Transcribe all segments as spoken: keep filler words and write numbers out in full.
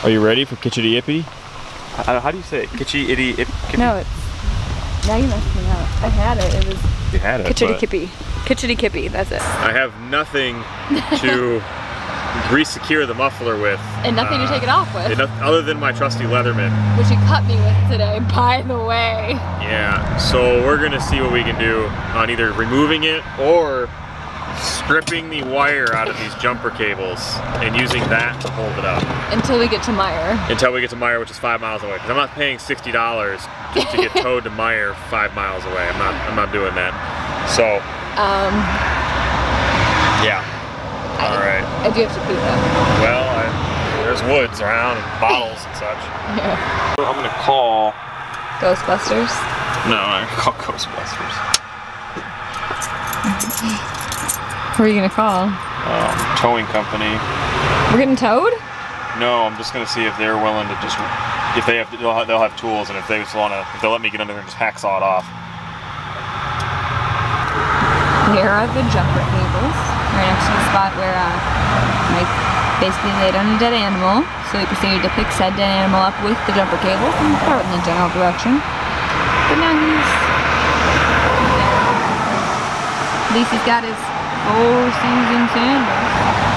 Are you ready for Kitch-iti-kipi? How, how do you say it? Kitch-iti-kipi? No, it's... Now you messed me up. I had it. It was... You had it, Kitch-iti-kipi. Kitch-iti-kipi, that's it. I have nothing to re-secure the muffler with. And nothing uh, to take it off with. Other than my trusty Leatherman. Which you cut me with today, by the way. Yeah, so we're gonna see what we can do on either removing it or stripping the wire out of these jumper cables and using that to hold it up. Until we get to Meyer. Until we get to Meyer, which is five miles away. Because I'm not paying sixty dollars just to get towed to Meyer five miles away. I'm not, I'm not doing that. So, um, yeah. I, All right. I do have to pee though. Well, I, there's woods around and bottles and such. Yeah. I'm gonna call Ghostbusters? No, I'm gonna call Ghostbusters. Who are you gonna call? Um, towing company. We're getting towed? No, I'm just gonna see if they're willing to just, if they have, they'll have, they'll have tools, and if they just wanna, if they'll let me get under there and just hacksaw it off. Here are the jumper cables. Right next to the spot where uh, Mike basically laid on a dead animal. So we proceeded to pick said dead animal up with the jumper cables and throw it in the general direction. But now he's there. At least he's got his four season sandals.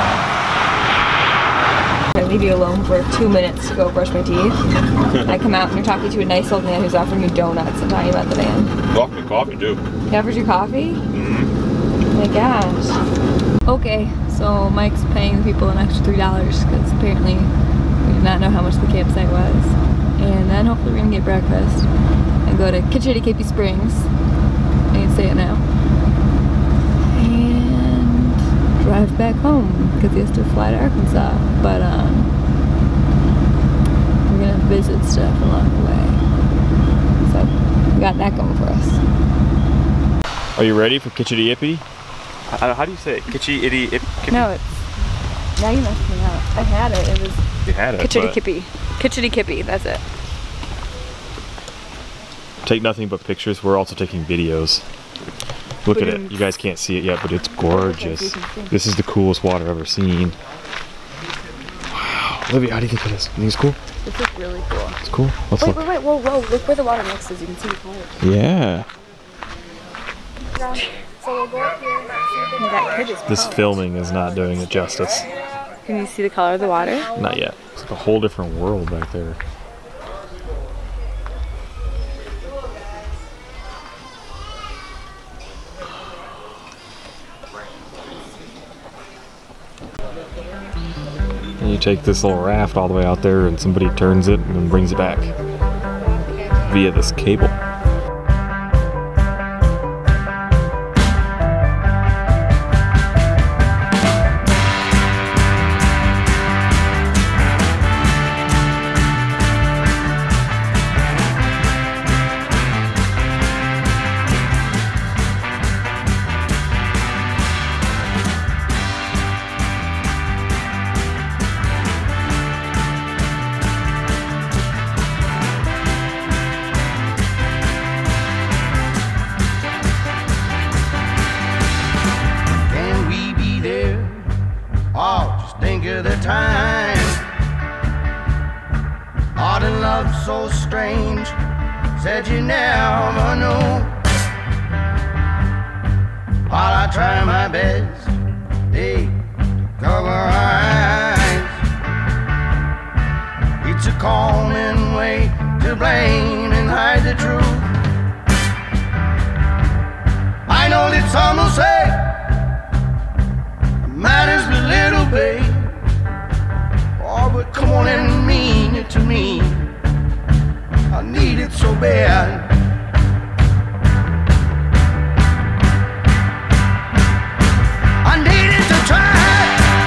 I leave you alone for two minutes to go brush my teeth. I come out and you're talking to a nice old man who's offering you donuts and telling you about the van. Offer me coffee too. He offers you coffee? Mm-hmm. Oh my gosh. Okay, so Mike's paying the people an extra three dollars because apparently we did not know how much the campsite was. And then hopefully we're gonna get breakfast and go to Kitch-iti-kipi Springs. I can say it now. And drive back home because he has to fly to Arkansas. But um, we're gonna visit stuff along the way. So we got that going for us. Are you ready for Kitch-iti-kipi? How, how do you say it? Kitch-iti-kipi? No, it's... Now you messed me up. I had it. It was... You had it, Kitch-iti-kipi. Kitch-iti-kipi, that's it. Take nothing but pictures. We're also taking videos. Look at it. You guys can't see it yet, but it's gorgeous. This is the coolest water I've ever seen. Wow. Olivia, how do you think it is? You think it's cool? This is really cool. It's cool. Let's wait, look. wait, wait, whoa, whoa. Look where the water mixes. You can see the colors. Yeah. So we'll go up here and see the that kid is This filming is not doing it justice. Can you see the color of the water? Not yet. It's like a whole different world back there. And you take this little raft all the way out there and somebody turns it and then brings it back via this cable. The time art and love so strange, said you never know. While I try my best, hey, cover eyes, it's a common way to blame and hide the truth. I know that some will say matters but little, babe. Oh, but come on and mean it to me. I need it so bad. I need it to try.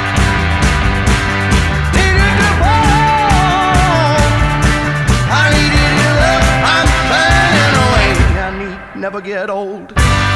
Need it to fall. I need it to love. I'm finding a way. I need never get old.